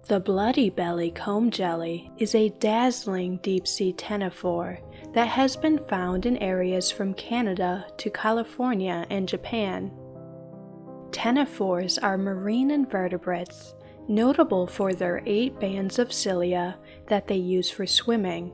The bloody belly comb jelly is a dazzling deep-sea ctenophore that has been found in areas from Canada to California and Japan. Ctenophores are marine invertebrates, notable for their 8 bands of cilia that they use for swimming.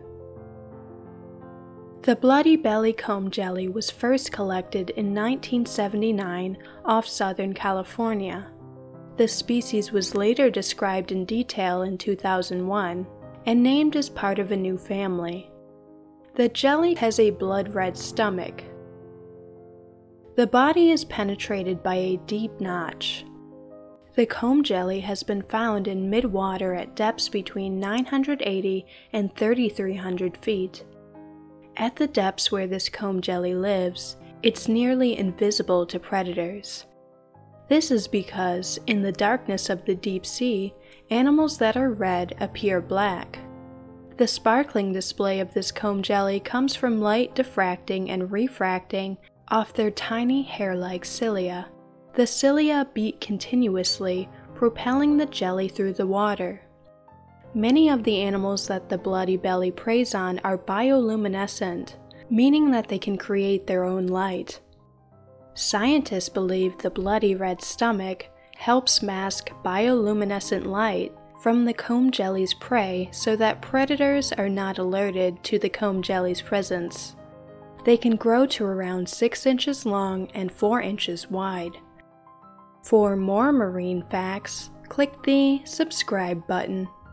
The bloody belly comb jelly was first collected in 1979 off Southern California. The species was later described in detail in 2001 and named as part of a new family. The jelly has a blood-red stomach. The body is penetrated by a deep notch. The comb jelly has been found in mid-water at depths between 980 and 3,300 feet. At the depths where this comb jelly lives, it's nearly invisible to predators. This is because, in the darkness of the deep sea, animals that are red appear black. The sparkling display of this comb jelly comes from light diffracting and refracting off their tiny hair-like cilia. The cilia beat continuously, propelling the jelly through the water. Many of the animals that the bloody belly preys on are bioluminescent, meaning that they can create their own light. Scientists believe the bloody red stomach helps mask bioluminescent light from the comb jelly's prey so that predators are not alerted to the comb jelly's presence. They can grow to around 6 inches long and 4 inches wide. For more marine facts, click the subscribe button.